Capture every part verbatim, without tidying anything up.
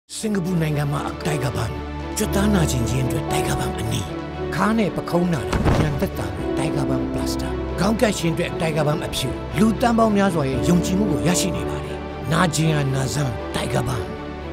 စင်ကာပူနိုင်ငံမှာအတိုက်ကပန်းကျွတ်သားနာကျင်ခြင်းအတွက်တိုက်ကပန်းအနီးခါးနဲ့ပခုံးနာတဲ့ဉာဏ်သက်သာတဲ့တိုက်ကပန်းပလတ်စတာခေါင်းကပ်ရှင်အတွက်တိုက်ကပန်းအဖြူလူတန်းပေါင်းများစွာရဲ့ယုံကြည်မှုကိုရရှိနေပါတယ်နာကျင်ရနာဆန်းတိုက်ကပန်း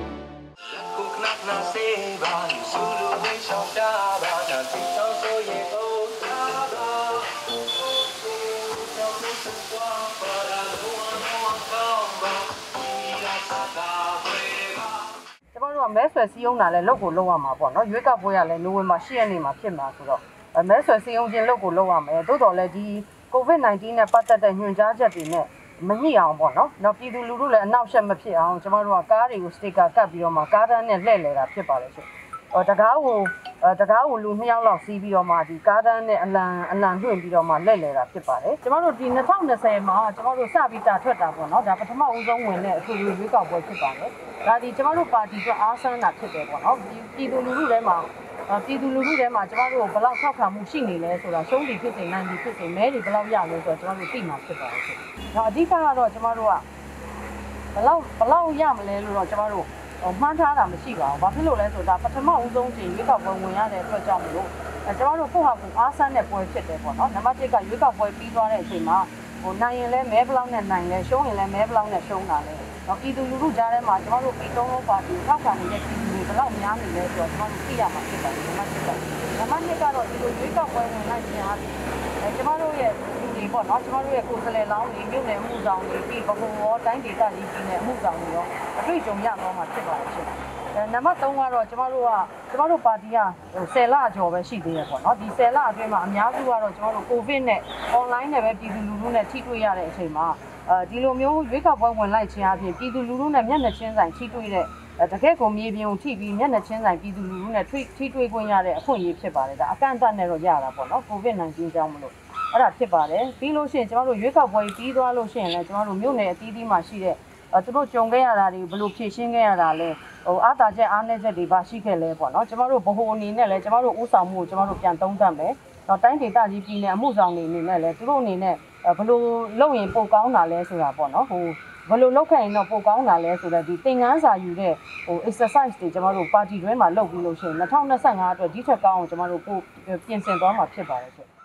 မဲဆွယ်စည်းရုံးတာလည်းလုပ်ကိုလုပ်ရမှာပေါ့နော်ရွေးကောက်ပွဲရလည်းနိုဝင်ဘာ၈ရက်နေ့မှာဖြစ်မှာဆိုတော့မဲဆွယ်စည်းရုံးခြင်းလုပ်ကိုလုပ်ရမယ်သို့တော်လည်းဒီ ကိုဗစ်၁၉ နဲ့ပတ်သက်တဲ့ညွှန်ကြားချက်တွေနဲ့မညှိအောင်ပေါ့နော်နောက်ပြည်သူလူထုလည်းအနောက်ရှက်မဖြစ်အောင်ကျမတို့ကကားတွေကိုစတစ်ကာကတ်ပြီးတော့မှကားတန်းနဲ့လှည့်လည်တာဖြစ်ပါလေရှင်ဟောတကားကိုတကားကိုလူနှစ်ယောက်လောက်စီးပြီးတော့မှဒီကားတန်းနဲ့အလံအလံလွှင့်ပြီးတော့မှလှည့်လည်တာဖြစ်ပါတယ်ကျမတို့ဒီ၂၀၂၀မှာကျမတို့စပြီးတာထွက်တာပေါ့နော်ဒါပထမဦးဆုံးဝင်တဲ့အထွေထွေရွေးကောက်ပွဲဖြစ်ပါတယ်ဒါဒီကျမတို့ပါတီကအားဆန်းတာဖြစ်တယ်ပေါ့နော်ပြည်သူလူထုထဲမှာပြည်သူလူထုထဲမှာကျမတို့ဘယ်လောက်ထောက်ခံမှုရှိနေလဲဆိုတာရှုံးပြီးဖြစ်နေနိုင်ပြီးဖြစ်နေမဲတွေဘယ်လောက်ရလဲဆိုတော့ကျမတို့သိမှာဖြစ်ပါတယ်ရှင်ဒါအဓိကကတော့ကျမတို့ကဘယ်လောက်ဘယ်လောက်ရမလဲလို့တော့ကျမတို့မှန်းထားတာမရှိပါဘူး။ဘာဖြစ်လို့လဲဆိုတော့ပထမဦးဆုံးချိန်ရွေးကောက်ပွဲဝင်ရတဲ့အတွက်ကြောင့်မလို့အဲကျွန်တော်တို့ကိုယ့်ဟာကိုယ်အားဆန်းတဲ့ပွဲဖြစ်တယ်ပေါ့နော်။နံပါတ်၁ကရွေးကောက်ပွဲပြီးသွားတဲ့အချိန်မှာဟိုနိုင်ရင်လည်းမဲဘလောက်နဲ့နိုင်လဲရှုံးရင်လည်းမဲဘလောက်နဲ့ရှုံးတာလဲ။တော့ပြည်သူလူထုကြားထဲမှာကျွန်တော်တို့ပြည်သုံးလုံးပါတီထောက်ခံနေတဲ့ပြည်သူတွေဘလောက်များနေလဲဆိုတော့ကျွန်တော်တို့သိရမှာဖြစ်ပါတယ်နံပါတ်၁ကနံပါတ်၂ကတော့ဒီလိုရွေးကောက်ပွဲဝင်နိုင်ခြင်းအားဖြင့်အဲကျွန်တော်တို့ရဲ့လူတွေပေါ့နော်ကျွန်တော်တို့ရဲ့ကိုယ်စားလှယ်လောင်းတွေမြို့နယ်မှုဆောင်တွေပြီးဘဟုရောတိုင်းဒေသကြီးပြည်နယ်မှုဆောင်တွေရောအတွေ့အကြုံရတော့မှာဖြစ်ပါတယ်ရှင်နံပါတ်၃ကတော့ကျမတို့ကကျမတို့ပါတီကဟို၁၀လကျော်ပဲရှိသေးရပေါ့နော်ဒီ၁၀လအတွင်းမှာအများစုကတော့ကျမတို့ကိုဗစ်နဲ့ online နဲ့ပဲပြည်သူလူထုနဲ့ထိတွေ့ရတဲ့အချိန်မှာအဲဒီလိုမျိုးရွေးကောက်ပွဲဝင်လိုက်ခြင်းအပြင်ပြည်သူလူထုနဲ့မျက်နှာချင်းဆိုင်ထိတွေ့တဲ့တကယ့်ကိုမြေပြင်ကိုထိပြီးမျက်နှာချင်းဆိုင်ပြည်သူလူထုနဲ့ထိထိတွေ့ခွင့်ရတဲ့အခွင့်အရေးဖြစ်ပါတယ်ဒါအကန့်အသတ်နဲ့တော့ရတာပေါ့နော်ကိုဗစ်၁၉ကြောင့်မလို့အဲ့ဒါဖြစ်ပါတယ်ပြီးလို့ရှိရင်ကျမတို့ရွေးကောက်ပွဲပြီးသွားလို့ရှိရင်လည်းကျမတို့မြို့နယ်အသီးသီးမှာရှိတဲ့အဲသူတို့ကြုံခဲ့ရတာတွေဘယ်လိုဖြည့်ရှင်းခဲ့ရတာလဲဟိုအားတာချက်အားနည်းချက်တွေပါရှိခဲ့လဲပေါ့နော်ကျမတို့ဗဟိုအနေနဲ့လည်းကျမတို့ဥဆောင်မှုကိုကျမတို့ပြန်သုံးသပ်မယ်တော့တိုင်းဒေသကြီးပြည်နယ်အမှုဆောင်တွေအနေနဲ့လည်းသူတို့အနေနဲ့ဘယ်လိုလုပ်ရင်ပိုကောင်းတာလဲဆိုတာပေါ့နော်ဟိုဘယ်လိုလုပ်ခဲ့ရင်တော့ပိုကောင်းတာလဲဆိုတော့ဒီသင်ခန်းစာယူတဲ့ဟို exercise တွေကျမတို့ပါတီတွင်းမှာလုပ်ပြီးလို့ရှိရင်၂၀၂၅အတွက်ဒီထက်ကောင်းအောင်ကျမတို့ပိုပြင်ဆင်သွားမှာဖြစ်ပါတယ်ရှင်